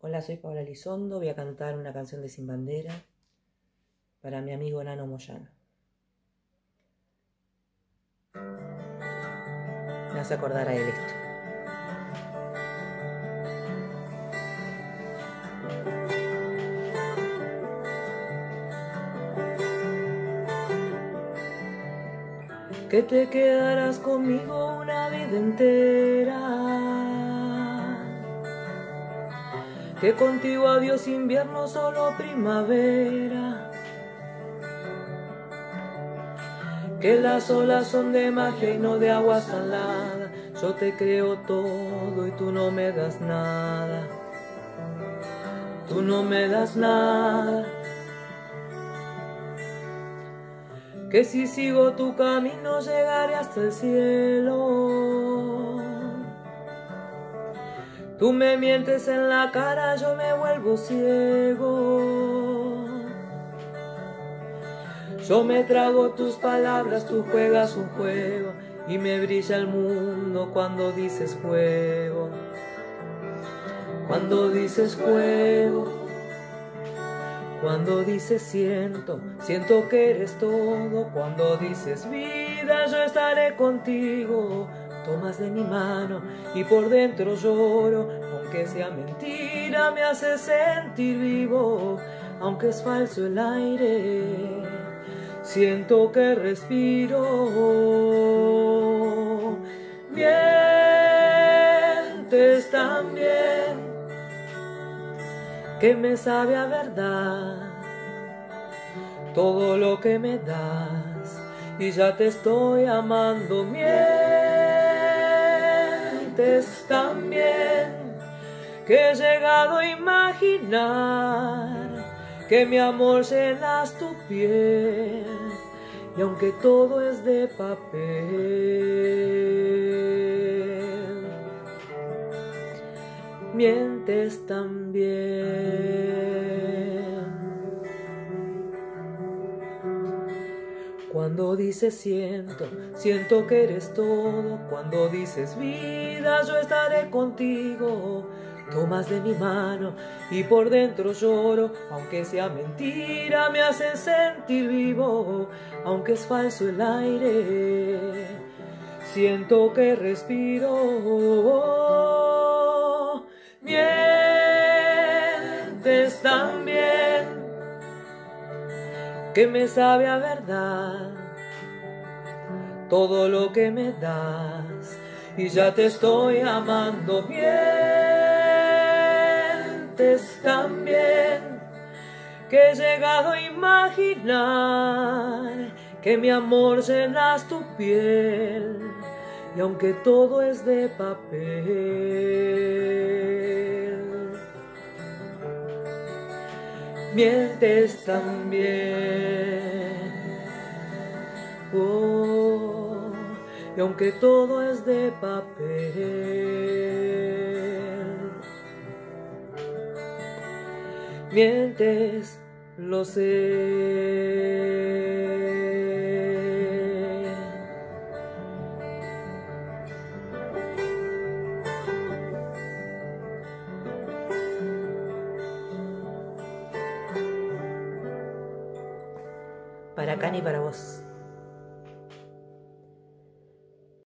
Hola, soy Paola Elizondo, voy a cantar una canción de Sin Bandera para mi amigo Nano Moyano. Me hace acordar a él esto. Que te quedarás conmigo una vida entera, que contigo adiós invierno, solo primavera, que las olas son de magia y no de agua salada. Yo te creo todo y tú no me das nada, tú no me das nada. Que si sigo tu camino llegaré hasta el cielo. Tú me mientes en la cara, yo me vuelvo ciego. Yo me trago tus palabras, tú juegas un juego y me brilla el mundo cuando dices juego. Cuando dices juego. Cuando dices siento, siento que eres todo. Cuando dices vida, yo estaré contigo. Tomas de mi mano y por dentro lloro. Aunque sea mentira, me hace sentir vivo. Aunque es falso el aire, siento que respiro. Mientes también, que me sabe a verdad todo lo que me das, y ya te estoy amando. Mientes también, que he llegado a imaginar que mi amor llenas tu piel, y aunque todo es de papel, mientes también. Cuando dices siento, siento que eres todo. Cuando dices vida, yo estaré contigo. Tomas de mi mano y por dentro lloro. Aunque sea mentira, me hace sentir vivo. Aunque es falso el aire, siento que respiro. Mientes también, que me sabe a verdad todo lo que me das, y ya te estoy amando. Mientes también, que he llegado a imaginar que mi amor llenas tu piel, y aunque todo es de papel, mientes también. Oh, y aunque todo es de papel, mientes, lo sé. Para Cani, para vos.